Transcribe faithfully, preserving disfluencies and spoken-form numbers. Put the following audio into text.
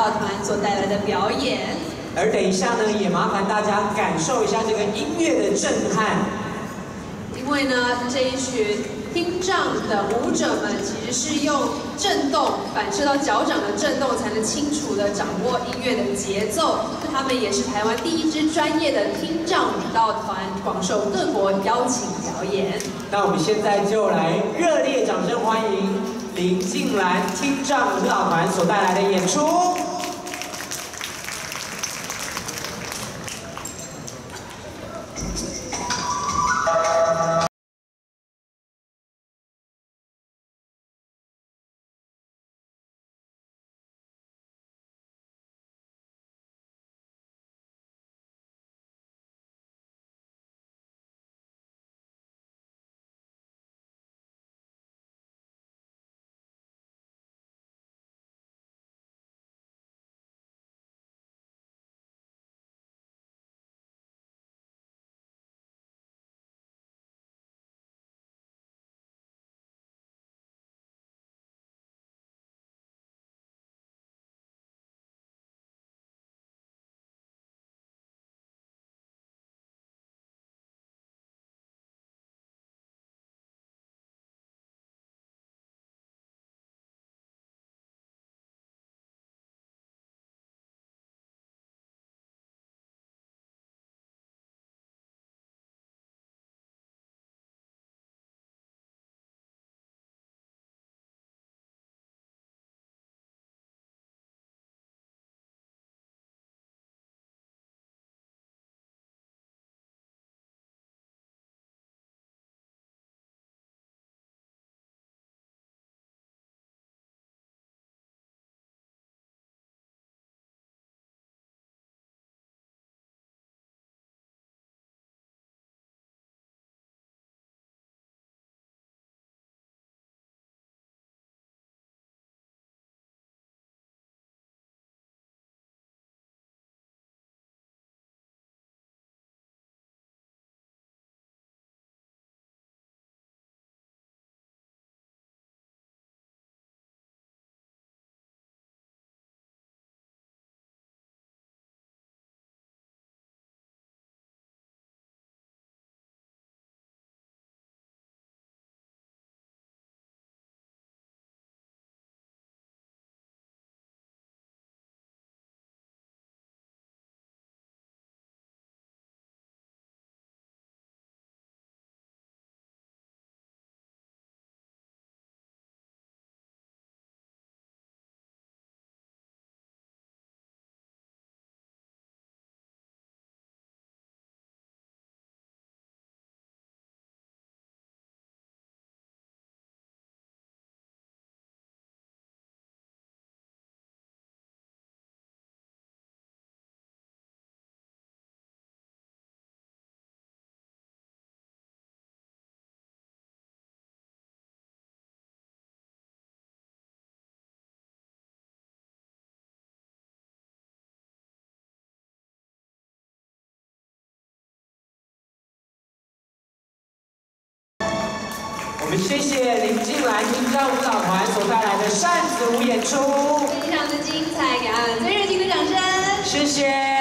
蹈团所带来的表演。 而等一下呢，也麻烦大家感受一下这个音乐的震撼。 因为呢，这一群听障的舞者们其实是用震动反射到脚掌的震动，才能清楚地掌握音乐的节奏。他们也是台湾第一支专业的听障舞蹈团，广受各国邀请表演。 那我们现在就来热烈掌声欢迎林静兰听障舞蹈团所带来的演出。我们谢谢林静兰听障舞蹈团所带来的扇子舞演出， 非常的精彩，给他们最热情的掌声。 谢谢。